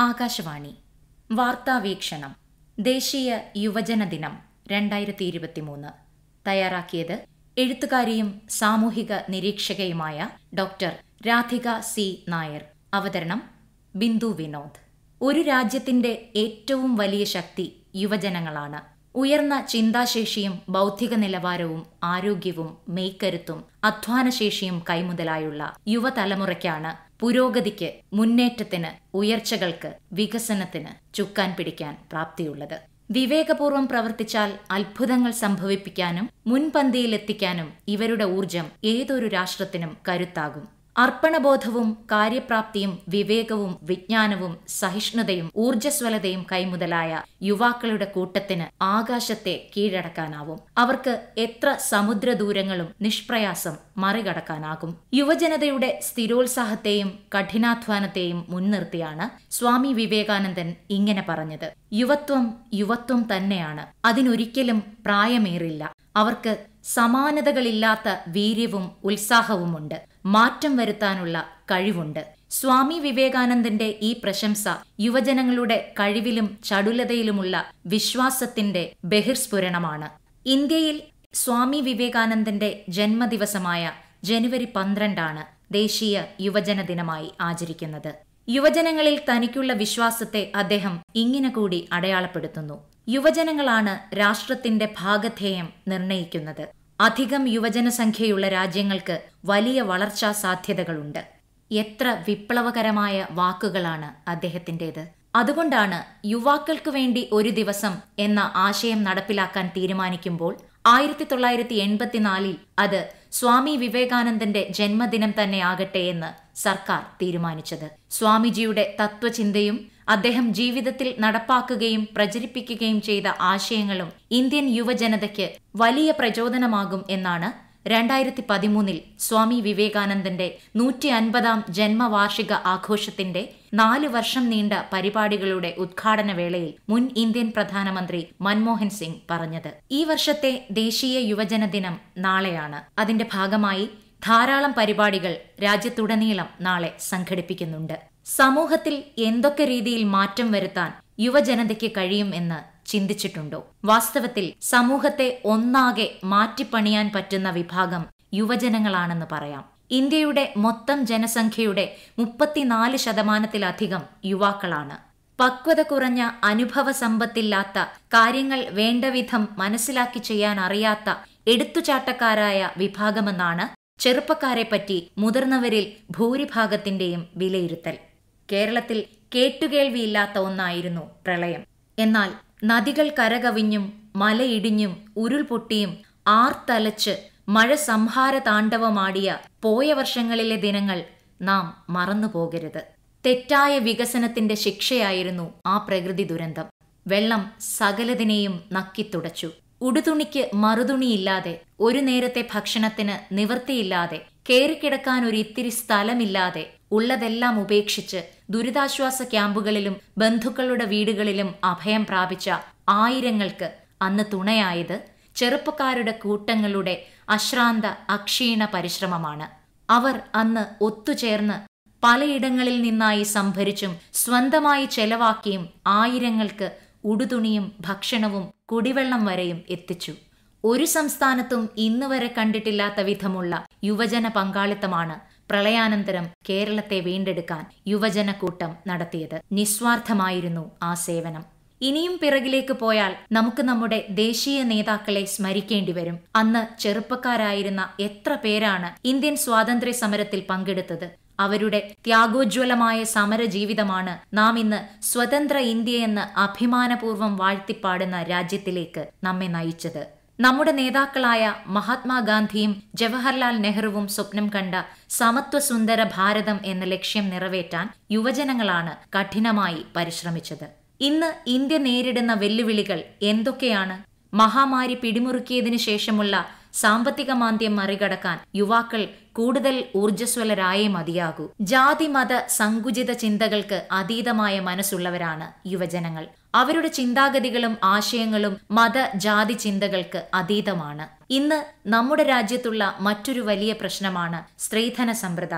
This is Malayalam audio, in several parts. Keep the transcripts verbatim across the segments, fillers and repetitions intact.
ആകാശവാണി വാർത്താവീക്ഷണം. ദേശീയ യുവജന ദിനം രണ്ടായിരത്തി ഇരുപത്തിമൂന്ന്. തയ്യാറാക്കിയത് എഴുത്തുകാരിയും സാമൂഹിക നിരീക്ഷകയുമായ ഡോക്ടർ രാധിക സി നായർ. അവതരണം ബിന്ദു വിനോദ്. ഒരു രാജ്യത്തിന്റെ ഏറ്റവും വലിയ ശക്തി യുവജനങ്ങളാണ്. ഉയർന്ന ചിന്താശേഷിയും ബൗദ്ധിക നിലവാരവും ആരോഗ്യവും മെയ്ക്കരുത്തും അധ്വാനശേഷിയും കൈമുതലായുള്ള യുവതലമുറയ്ക്കാണ് പുരോഗതിക്ക്, മുന്നേറ്റത്തിന്, ഉയർച്ചകൾക്ക്, വികസനത്തിന് ചുക്കാൻ പിടിക്കാൻ പ്രാപ്തിയുള്ളത്. വിവേകപൂർവം പ്രവർത്തിച്ചാൽ അത്ഭുതങ്ങൾ സംഭവിപ്പിക്കാനും മുൻപന്തിയിലെത്തിക്കാനും ഇവരുടെ ഊർജം ഏതൊരു രാഷ്ട്രത്തിനും കരുത്താകും. അർപ്പണബോധവും കാര്യപ്രാപ്തിയും വിവേകവും വിജ്ഞാനവും സഹിഷ്ണുതയും ഊർജ്ജസ്വലതയും കൈമുതലായ യുവാക്കളുടെ കൂട്ടത്തിന് ആകാശത്തെ കീഴടക്കാനാവും. അവർക്ക് എത്ര സമുദ്രദൂരങ്ങളും നിഷ്പ്രയാസം മറികടക്കാനാകും. യുവജനതയുടെ സ്ഥിരോത്സാഹത്തെയും കഠിനാധ്വാനത്തെയും മുൻനിർത്തിയാണ് സ്വാമി വിവേകാനന്ദൻ ഇങ്ങനെ പറഞ്ഞത്: യുവത്വം യുവത്വം തന്നെയാണ്. അതിനൊരിക്കലും പ്രായമേറില്ല. അവർക്ക് സമാനതകളില്ലാത്ത വീര്യവും ഉത്സാഹവുമുണ്ട്. മാറ്റം വരുത്താനുള്ള കഴിവുണ്ട്. സ്വാമി വിവേകാനന്ദന്റെ ഈ പ്രശംസ യുവജനങ്ങളുടെ കഴിവിലും ചടുലതയിലുമുള്ള വിശ്വാസത്തിന്റെ ബഹിർസ്ഫുരണമാണ്. ഇന്ത്യയിൽ സ്വാമി വിവേകാനന്ദന്റെ ജന്മദിവസമായ ജനുവരി പന്ത്രണ്ടാണ് ദേശീയ യുവജന ദിനമായി ആചരിക്കുന്നത്. യുവജനങ്ങളിൽ തനിക്കുള്ള വിശ്വാസത്തെ അദ്ദേഹം ഇങ്ങനെ കൂടി അടയാളപ്പെടുത്തുന്നു: യുവജനങ്ങളാണ് രാഷ്ട്രത്തിന്റെ ഭാഗധേയം നിർണയിക്കുന്നത്. അധികം യുവജനസംഖ്യയുള്ള രാജ്യങ്ങൾക്ക് വലിയ വളർച്ചാ സാധ്യതകളുണ്ട്. എത്ര വിപ്ലവകരമായ വാക്കുകളാണ് അദ്ദേഹത്തിൻ്റെത്. അതുകൊണ്ടാണ് യുവാക്കൾക്ക് വേണ്ടി ഒരു ദിവസം എന്ന ആശയം നടപ്പിലാക്കാൻ തീരുമാനിക്കുമ്പോൾ ആയിരത്തി തൊള്ളായിരത്തി എൺപത്തിനാലിൽ അത് സ്വാമി വിവേകാനന്ദന്റെ ജന്മദിനം തന്നെ ആകട്ടെ എന്ന് സർക്കാർ തീരുമാനിച്ചത്. സ്വാമിജിയുടെ തത്വചിന്തയും അദ്ദേഹം ജീവിതത്തിൽ നടപ്പാക്കുകയും പ്രചരിപ്പിക്കുകയും ചെയ്ത ആശയങ്ങളും ഇന്ത്യൻ യുവജനതയ്ക്ക് വലിയ പ്രചോദനമാകും എന്നാണ് രണ്ടായിരത്തി പതിമൂന്നിൽ സ്വാമി വിവേകാനന്ദന്റെ നൂറ്റി അൻപതാം ജന്മവാർഷിക ആഘോഷത്തിന്റെ നാല് വർഷം നീണ്ട പരിപാടികളുടെ ഉദ്ഘാടന വേളയിൽ മുൻ ഇന്ത്യൻ പ്രധാനമന്ത്രി മൻമോഹൻ സിംഗ് പറഞ്ഞത്. ഈ വർഷത്തെ ദേശീയ യുവജന ദിനം നാളെയാണ്. അതിന്റെ ഭാഗമായി ധാരാളം പരിപാടികൾ രാജ്യത്തുടനീളം നാളെ സംഘടിപ്പിക്കുന്നുണ്ട്. സമൂഹത്തിൽ എന്തൊക്കെ രീതിയിൽ മാറ്റം വരുത്താൻ യുവജനതയ്ക്ക് കഴിയും എന്ന് ചിന്തിച്ചിട്ടുണ്ടോ? വാസ്തവത്തിൽ സമൂഹത്തെ ഒന്നാകെ മാറ്റിപ്പണിയാൻ പറ്റുന്ന വിഭാഗം യുവജനങ്ങളാണെന്ന് പറയാം. ഇന്ത്യയുടെ മൊത്തം ജനസംഖ്യയുടെ മുപ്പത്തിനാല് ശതമാനത്തിലധികം യുവാക്കളാണ്. പക്വത കുറഞ്ഞ അനുഭവ സമ്പത്തില്ലാത്ത, കാര്യങ്ങൾ വേണ്ടവിധം മനസ്സിലാക്കി ചെയ്യാൻ അറിയാത്ത എടുത്തുചാട്ടക്കാരായ വിഭാഗമെന്നാണ് ചെറുപ്പക്കാരെപ്പറ്റി മുതിർന്നവരിൽ ഭൂരിഭാഗത്തിന്റെയും വിലയിരുത്തൽ. കേരളത്തിൽ കേട്ടുകേൾവിയില്ലാത്ത ഒന്നായിരുന്നു പ്രളയം. എന്നാൽ നദികൾ കരകവിഞ്ഞും മലയിടിഞ്ഞും ഉരുൾപൊട്ടിയും ആർത്തലച്ച് മഴ സംഹാര താണ്ഡവമാടിയ പോയ വർഷങ്ങളിലെ ദിനങ്ങൾ നാം മറന്നുപോകരുത്. തെറ്റായ വികസനത്തിന്റെ ശിക്ഷയായിരുന്നു ആ പ്രകൃതി ദുരന്തം. വെള്ളം സകലതിനെയും നക്കിത്തുടച്ചു. ഉടുതുണിക്ക് മറുതുണിയില്ലാതെ, ഒരു നേരത്തെ ഭക്ഷണത്തിന് നിവൃത്തിയില്ലാതെ, കേറിക്കിടക്കാൻ ഒരു ഇത്തിരി സ്ഥലമില്ലാതെ, ഉള്ളതെല്ലാം ഉപേക്ഷിച്ച് ദുരിതാശ്വാസ ക്യാമ്പുകളിലും ബന്ധുക്കളുടെ വീടുകളിലും അഭയം പ്രാപിച്ച ആയിരങ്ങൾക്ക് അന്ന് തുണയായത് ചെറുപ്പക്കാരുടെ കൂട്ടങ്ങളുടെ അശ്രാന്ത അക്ഷീണ പരിശ്രമമാണ്. അവർ അന്ന് ഒത്തുചേർന്ന് പലയിടങ്ങളിൽ നിന്നായി സംഭരിച്ചും സ്വന്തമായി ചെലവാക്കിയും ആയിരങ്ങൾക്ക് ഉടുതുണിയും ഭക്ഷണവും കുടിവെള്ളം വരെയും എത്തിച്ചു. ഒരു സംസ്ഥാനത്തും ഇന്നുവരെ കണ്ടിട്ടില്ലാത്ത വിധമുള്ള യുവജന പങ്കാളിത്തമാണ് പ്രളയാനന്തരം കേരളത്തെ വീണ്ടെടുക്കാൻ യുവജനക്കൂട്ടം നടത്തിയത്. നിസ്വാർത്ഥമായിരുന്നു ആ സേവനം. ഇനിയും പിറകിലേക്ക് പോയാൽ നമുക്ക് നമ്മുടെ ദേശീയ നേതാക്കളെ സ്മരിക്കേണ്ടി വരും. അന്ന് ചെറുപ്പക്കാരായിരുന്ന എത്ര പേരാണ് ഇന്ത്യൻ സ്വാതന്ത്ര്യ സമരത്തിൽ പങ്കെടുത്തത്. അവരുടെ ത്യാഗോജ്വലമായ സമര ജീവിതമാണ് നാം ഇന്ന് സ്വതന്ത്ര ഇന്ത്യയെന്ന് അഭിമാനപൂർവ്വം വാഴ്ത്തിപ്പാടുന്ന രാജ്യത്തിലേക്ക് നമ്മെ നയിച്ചത്. നമ്മുടെ നേതാക്കളായ മഹാത്മാഗാന്ധിയും ജവഹർലാൽ നെഹ്റുവും സ്വപ്നം കണ്ട സമത്വസുന്ദര ഭാരതം എന്ന ലക്ഷ്യം നിറവേറ്റാൻ യുവജനങ്ങളാണ് കഠിനമായി പരിശ്രമിച്ചത്. ഇന്ന് ഇന്ത്യ നേരിടുന്ന വെല്ലുവിളികൾ എന്തൊക്കെയാണ്? മഹാമാരി പിടിമുറുക്കിയതിനു ശേഷമുള്ള സാമ്പത്തിക മാന്ദ്യം മറികടക്കാൻ യുവാക്കൾ കൂടുതൽ ഊർജ്ജസ്വലരായേ മതിയാകൂ. ജാതി മത സങ്കുചിത ചിന്തകൾക്ക് അതീതമായ മനസ്സുള്ളവരാണ് യുവജനങ്ങൾ. അവരുടെ ചിന്താഗതികളും ആശയങ്ങളും മത ജാതി ചിന്തകൾക്ക് അതീതമാണ്. ഇന്ന് നമ്മുടെ രാജ്യത്തുള്ള മറ്റൊരു വലിയ പ്രശ്നമാണ് സ്ത്രീധന സമ്പ്രദായം.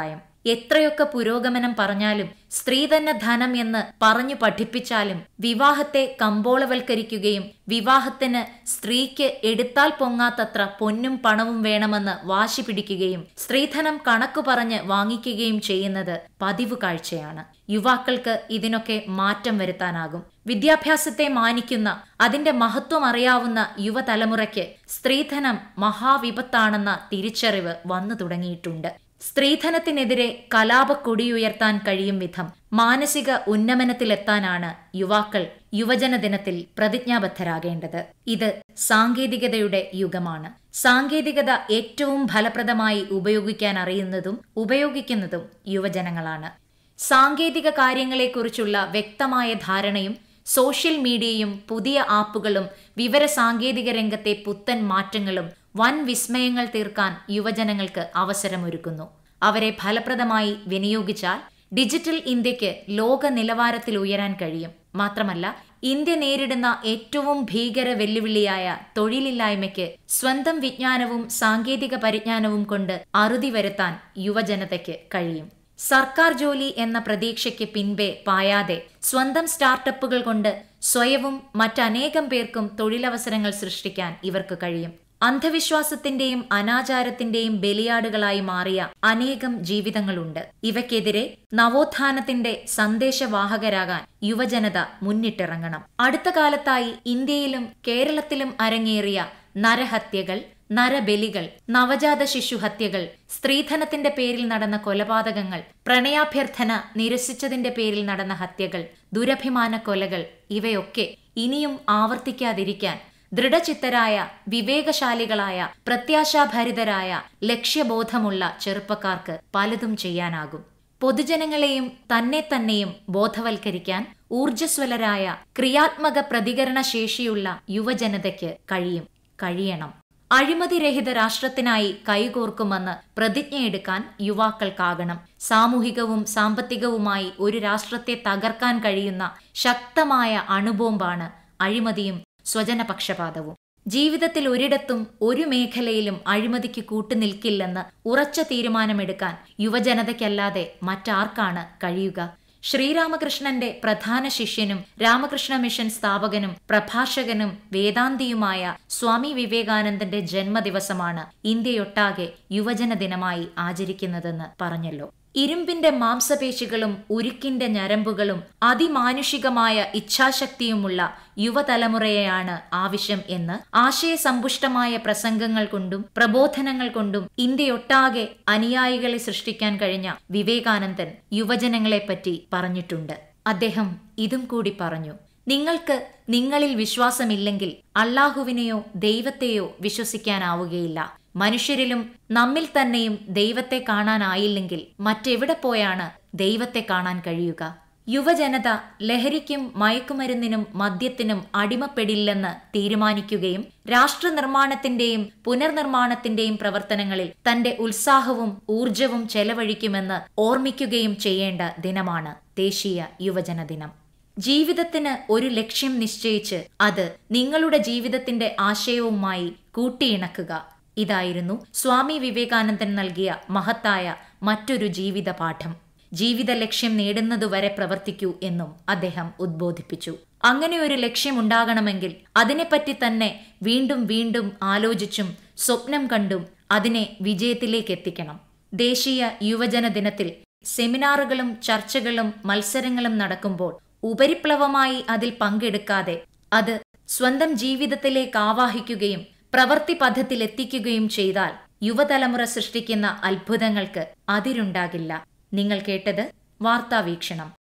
എത്രയൊക്കെ പുരോഗമനം പറഞ്ഞാലും സ്ത്രീ തന്നെ ധനം എന്ന് പറഞ്ഞു പഠിപ്പിച്ചാലും വിവാഹത്തെ കമ്പോളവൽക്കരിക്കുകയും വിവാഹത്തിന് സ്ത്രീക്ക് എടുത്താൽ പൊങ്ങാത്തത്ര പൊന്നും പണവും വേണമെന്ന് വാശി പിടിക്കുകയും സ്ത്രീധനം കണക്കു പറഞ്ഞ് വാങ്ങിക്കുകയും ചെയ്യുന്നത് പതിവ് കാഴ്ചയാണ്. യുവാക്കൾക്ക് ഇതിനൊക്കെ മാറ്റം വരുത്താനാകും. വിദ്യാഭ്യാസത്തെ മാനിക്കുന്ന, അതിന്റെ മഹത്വം അറിയാവുന്ന യുവതലമുറയ്ക്ക് സ്ത്രീധനം മഹാവിപത്താണെന്ന തിരിച്ചറിവ് വന്നു തുടങ്ങിയിട്ടുണ്ട്. സ്ത്രീധനത്തിനെതിരെ കലാപക്കൊടിയുയർത്താൻ കഴിയും വിധം മാനസിക ഉന്നമനത്തിലെത്താനാണ് യുവാക്കൾ യുവജനദിനത്തിൽ പ്രതിജ്ഞാബദ്ധരാകേണ്ടത്. ഇത് സാങ്കേതികതയുടെ യുഗമാണ്. സാങ്കേതികത ഏറ്റവും ഫലപ്രദമായി ഉപയോഗിക്കാൻ അറിയുന്നതും ഉപയോഗിക്കുന്നതും യുവജനങ്ങളാണ്. സാങ്കേതിക കാര്യങ്ങളെക്കുറിച്ചുള്ള വ്യക്തമായ ധാരണയും സോഷ്യൽ മീഡിയയും പുതിയ ആപ്പുകളും വിവര സാങ്കേതിക രംഗത്തെ പുത്തൻ മാറ്റങ്ങളും വൻ വിസ്മയങ്ങൾ തീർക്കാൻ യുവജനങ്ങൾക്ക് അവസരമൊരുക്കുന്നു. അവരെ ഫലപ്രദമായി വിനിയോഗിച്ചാൽ ഡിജിറ്റൽ ഇന്ത്യക്ക് ലോക നിലവാരത്തിൽ ഉയരാൻ കഴിയും. മാത്രമല്ല, ഇന്ത്യ നേരിടുന്ന ഏറ്റവും ഭീകര വെല്ലുവിളിയായ തൊഴിലില്ലായ്മയ്ക്ക് സ്വന്തം വിജ്ഞാനവും സാങ്കേതിക പരിജ്ഞാനവും കൊണ്ട് അറുതി വരുത്താൻ യുവജനതയ്ക്ക് കഴിയും. സർക്കാർ ജോലി എന്ന പ്രതീക്ഷയ്ക്ക് പിൻപേ പായാതെ സ്വന്തം സ്റ്റാർട്ടപ്പുകൾ കൊണ്ട് സ്വയവും മറ്റനേകം പേർക്കും തൊഴിലവസരങ്ങൾ സൃഷ്ടിക്കാൻ ഇവർക്ക് കഴിയും. അന്ധവിശ്വാസത്തിന്റെയും അനാചാരത്തിന്റെയും ബലിയാടുകളായി മാറിയ അനേകം ജീവിതങ്ങളുണ്ട്. ഇവയ്ക്കെതിരെ നവോത്ഥാനത്തിന്റെ സന്ദേശവാഹകരാകാൻ യുവജനത മുന്നിട്ടിറങ്ങണം. അടുത്ത കാലത്തായി ഇന്ത്യയിലും കേരളത്തിലും അരങ്ങേറിയ നരഹത്യകൾ, നരബലികൾ, നവജാത ശിശുഹത്യകൾ, സ്ത്രീധനത്തിന്റെ പേരിൽ നടന്ന കൊലപാതകങ്ങൾ, പ്രണയാഭ്യർത്ഥന നിരസിച്ചതിന്റെ പേരിൽ നടന്ന ഹത്യകൾ, ദുരഭിമാന കൊലകൾ ഇവയൊക്കെ ഇനിയും ആവർത്തിക്കാതിരിക്കാൻ ദൃഢചിത്തരായ, വിവേകശാലികളായ, പ്രത്യാശാഭരിതരായ, ലക്ഷ്യബോധമുള്ള ചെറുപ്പക്കാർക്ക് പലതും ചെയ്യാനാകും. പൊതുജനങ്ങളെയും തന്നെ തന്നെയും ബോധവൽക്കരിക്കാൻ ഊർജ്ജസ്വലരായ, ക്രിയാത്മക പ്രതികരണശേഷിയുള്ള യുവജനതയ്ക്ക് കഴിയും, കഴിയണം. അഴിമതിരഹിത രാഷ്ട്രത്തിനായി കൈകോർക്കുമെന്ന് പ്രതിജ്ഞയെടുക്കാൻ യുവാക്കൾക്കാകണം. സാമൂഹികവും സാമ്പത്തികവുമായി ഒരു രാഷ്ട്രത്തെ തകർക്കാൻ കഴിയുന്ന ശക്തമായ അണുബോംബാണ് അഴിമതിയും സ്വജനപക്ഷപാതവും. ജീവിതത്തിൽ ഒരിടത്തും ഒരു മേഖലയിലും അഴിമതിക്ക് കൂട്ടുനിൽക്കില്ലെന്ന് ഉറച്ച തീരുമാനമെടുക്കാൻ യുവജനതയ്ക്കല്ലാതെ മറ്റാർക്കാണ് കഴിയുക? ശ്രീരാമകൃഷ്ണന്റെ പ്രധാന ശിഷ്യനും രാമകൃഷ്ണ മിഷൻ സ്ഥാപകനും പ്രഭാഷകനും വേദാന്തിയുമായ സ്വാമി വിവേകാനന്ദന്റെ ജന്മദിവസമാണ് ഇന്ത്യയൊട്ടാകെ യുവജന ദിനമായി ആചരിക്കുന്നതെന്ന് പറഞ്ഞല്ലോ. ഇരുമ്പിന്റെ മാംസപേശികളും ഉരുക്കിന്റെ ഞരമ്പുകളും അതിമാനുഷികമായ ഇച്ഛാശക്തിയുമുള്ള യുവതലമുറയെയാണ് ആവശ്യം എന്ന് ആശയസമ്പുഷ്ടമായ പ്രസംഗങ്ങൾ കൊണ്ടും പ്രബോധനങ്ങൾ കൊണ്ടും ഇന്ത്യയൊട്ടാകെ അനുയായികളെ സൃഷ്ടിക്കാൻ കഴിഞ്ഞ വിവേകാനന്ദൻ യുവജനങ്ങളെപ്പറ്റി പറഞ്ഞിട്ടുണ്ട്. അദ്ദേഹം ഇതും കൂടി പറഞ്ഞു: നിങ്ങൾക്ക് നിങ്ങളിൽ വിശ്വാസമില്ലെങ്കിൽ അള്ളാഹുവിനെയോ ദൈവത്തെയോ വിശ്വസിക്കാനാവുകയില്ല. മനുഷ്യരിലും നമ്മിൽ തന്നെയും ദൈവത്തെ കാണാനായില്ലെങ്കിൽ മറ്റെവിടെ പോയാണ് ദൈവത്തെ കാണാൻ കഴിയുക? യുവജനത ലഹരിക്കും മയക്കുമരുന്നിനും മദ്യത്തിനും അടിമപ്പെടില്ലെന്ന് തീരുമാനിക്കുകയും രാഷ്ട്രനിർമ്മാണത്തിന്റെയും പുനർനിർമ്മാണത്തിന്റെയും പ്രവർത്തനങ്ങളിൽ തന്റെ ഉത്സാഹവും ഊർജവും ചെലവഴിക്കുമെന്ന് ഓർമ്മിക്കുകയും ചെയ്യേണ്ട ദിനമാണ് ദേശീയ യുവജന ദിനം. ജീവിതത്തിന് ഒരു ലക്ഷ്യം നിശ്ചയിച്ച് അത് നിങ്ങളുടെ ജീവിതത്തിന്റെ ആശയവുമായി കൂട്ടിയിണക്കുക. ഇതായിരുന്നു സ്വാമി വിവേകാനന്ദൻ നൽകിയ മഹത്തായ മറ്റൊരു ജീവിത പാഠം. ജീവിത ലക്ഷ്യം നേടുന്നതുവരെ പ്രവർത്തിക്കൂ എന്നും അദ്ദേഹം ഉദ്ബോധിപ്പിച്ചു. അങ്ങനെ ഒരു ലക്ഷ്യമുണ്ടാകണമെങ്കിൽ അതിനെപ്പറ്റി തന്നെ വീണ്ടും വീണ്ടും ആലോചിച്ചും സ്വപ്നം കണ്ടും അതിനെ വിജയത്തിലേക്ക് എത്തിക്കണം. ദേശീയ യുവജന ദിനത്തിൽ സെമിനാറുകളും ചർച്ചകളും മത്സരങ്ങളും നടക്കുമ്പോൾ ഉപരിപ്ലവമായി അതിൽ പങ്കെടുക്കാതെ അത് സ്വന്തം ജീവിതത്തിലേക്ക് ആവാഹിക്കുകയും പ്രവൃത്തി പഥത്തിലെത്തിക്കുകയും ചെയ്താൽ യുവതലമുറ സൃഷ്ടിക്കുന്ന അത്ഭുതങ്ങൾക്ക് അതിരുണ്ടാകില്ല. നിങ്ങൾ കേട്ടത് വാർത്താവീക്ഷണം.